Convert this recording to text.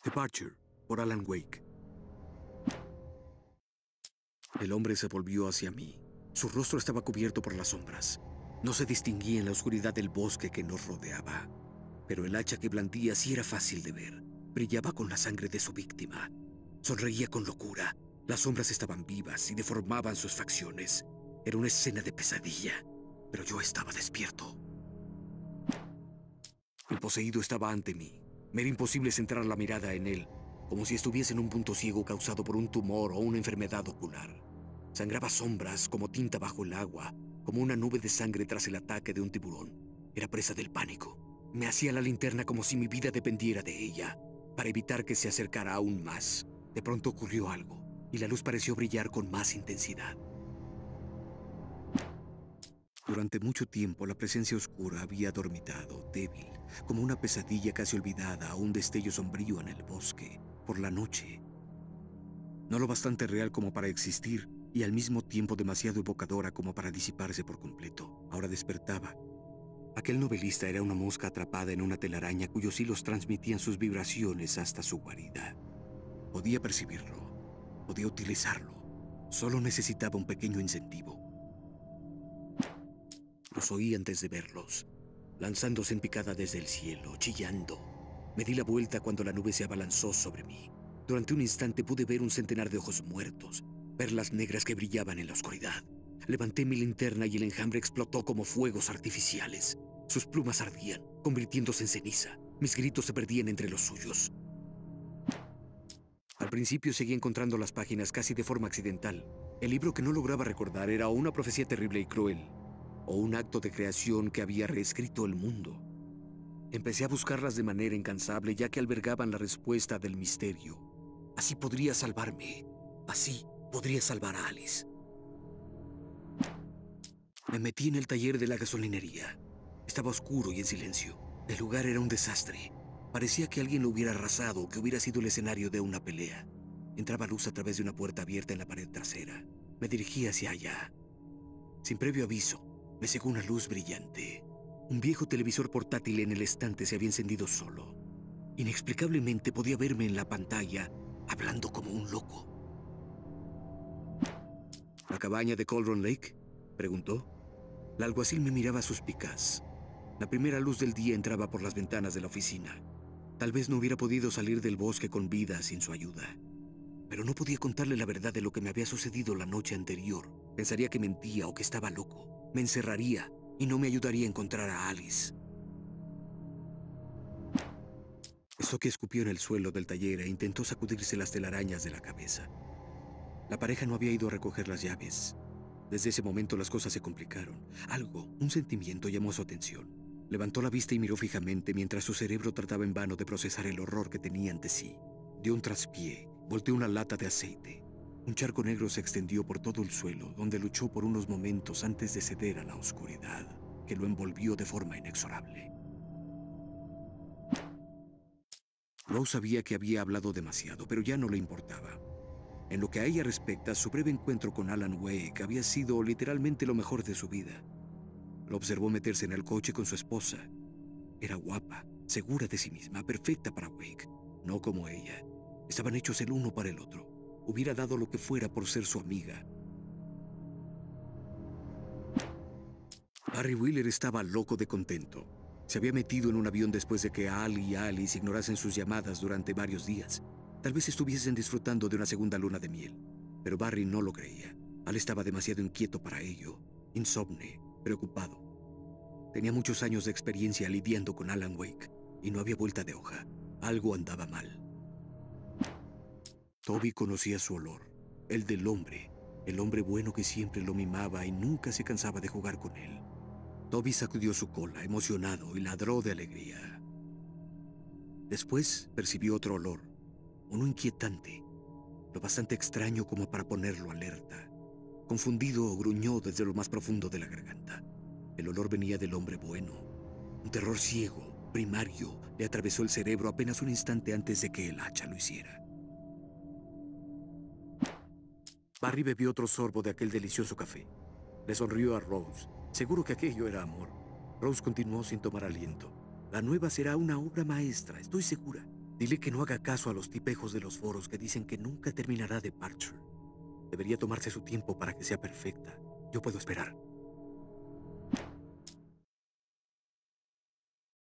Departure, por Alan Wake. El hombre se volvió hacia mí. Su rostro estaba cubierto por las sombras. No se distinguía en la oscuridad del bosque que nos rodeaba. Pero el hacha que blandía sí era fácil de ver. Brillaba con la sangre de su víctima. Sonreía con locura. Las sombras estaban vivas y deformaban sus facciones. Era una escena de pesadilla, pero yo estaba despierto. El poseído estaba ante mí. Me era imposible centrar la mirada en él, como si estuviese en un punto ciego causado por un tumor o una enfermedad ocular. Sangraba sombras como tinta bajo el agua, como una nube de sangre tras el ataque de un tiburón. Era presa del pánico. Me hacía la linterna como si mi vida dependiera de ella, para evitar que se acercara aún más. De pronto ocurrió algo, y la luz pareció brillar con más intensidad. Durante mucho tiempo la presencia oscura había dormitado, débil, como una pesadilla casi olvidada o un destello sombrío en el bosque, por la noche. No lo bastante real como para existir y al mismo tiempo demasiado evocadora como para disiparse por completo. Ahora despertaba. Aquel novelista era una mosca atrapada en una telaraña cuyos hilos transmitían sus vibraciones hasta su guarida. Podía percibirlo, podía utilizarlo. Solo necesitaba un pequeño incentivo. Los oí antes de verlos, lanzándose en picada desde el cielo, chillando. Me di la vuelta cuando la nube se abalanzó sobre mí. Durante un instante pude ver un centenar de ojos muertos, perlas negras que brillaban en la oscuridad. Levanté mi linterna y el enjambre explotó como fuegos artificiales. Sus plumas ardían, convirtiéndose en ceniza. Mis gritos se perdían entre los suyos. Al principio seguí encontrando las páginas casi de forma accidental. El libro que no lograba recordar era o una profecía terrible y cruel, o un acto de creación que había reescrito el mundo. Empecé a buscarlas de manera incansable, ya que albergaban la respuesta del misterio. Así podría salvarme. Así podría salvar a Alice. Me metí en el taller de la gasolinería. Estaba oscuro y en silencio. El lugar era un desastre. Parecía que alguien lo hubiera arrasado o que hubiera sido el escenario de una pelea. Entraba luz a través de una puerta abierta en la pared trasera. Me dirigí hacia allá. Sin previo aviso, me cegó una luz brillante. Un viejo televisor portátil en el estante se había encendido solo. Inexplicablemente podía verme en la pantalla, hablando como un loco. ¿La cabaña de Cauldron Lake?, preguntó. La alguacil me miraba suspicaz. La primera luz del día entraba por las ventanas de la oficina. Tal vez no hubiera podido salir del bosque con vida sin su ayuda. Pero no podía contarle la verdad de lo que me había sucedido la noche anterior. Pensaría que mentía o que estaba loco. Me encerraría y no me ayudaría a encontrar a Alice. Stocky escupió en el suelo del taller e intentó sacudirse las telarañas de la cabeza. La pareja no había ido a recoger las llaves. Desde ese momento las cosas se complicaron. Algo, un sentimiento llamó su atención. Levantó la vista y miró fijamente mientras su cerebro trataba en vano de procesar el horror que tenía ante sí. Dio un traspié, volteó una lata de aceite. Un charco negro se extendió por todo el suelo, donde luchó por unos momentos antes de ceder a la oscuridad, que lo envolvió de forma inexorable. Rose sabía que había hablado demasiado, pero ya no le importaba. En lo que a ella respecta, su breve encuentro con Alan Wake había sido literalmente lo mejor de su vida. Lo observó meterse en el coche con su esposa. Era guapa, segura de sí misma, perfecta para Wake, no como ella. Estaban hechos el uno para el otro. Hubiera dado lo que fuera por ser su amiga. Barry Wheeler estaba loco de contento. Se había metido en un avión después de que Al y Alice ignorasen sus llamadas durante varios días. Tal vez estuviesen disfrutando de una segunda luna de miel, pero Barry no lo creía. Al estaba demasiado inquieto para ello, insomne, preocupado. Tenía muchos años de experiencia lidiando con Alan Wake y no había vuelta de hoja. Algo andaba mal. Toby conocía su olor, el del hombre, el hombre bueno que siempre lo mimaba y nunca se cansaba de jugar con él. Toby sacudió su cola, emocionado, y ladró de alegría. Después percibió otro olor, uno inquietante, lo bastante extraño como para ponerlo alerta. Confundido, gruñó desde lo más profundo de la garganta. El olor venía del hombre bueno. Un terror ciego, primario, le atravesó el cerebro apenas un instante antes de que el hacha lo hiciera. Barry bebió otro sorbo de aquel delicioso café. Le sonrió a Rose, seguro que aquello era amor. Rose continuó sin tomar aliento. La nueva será una obra maestra, estoy segura. Dile que no haga caso a los tipejos de los foros que dicen que nunca terminará Departure. Debería tomarse su tiempo para que sea perfecta. Yo puedo esperar.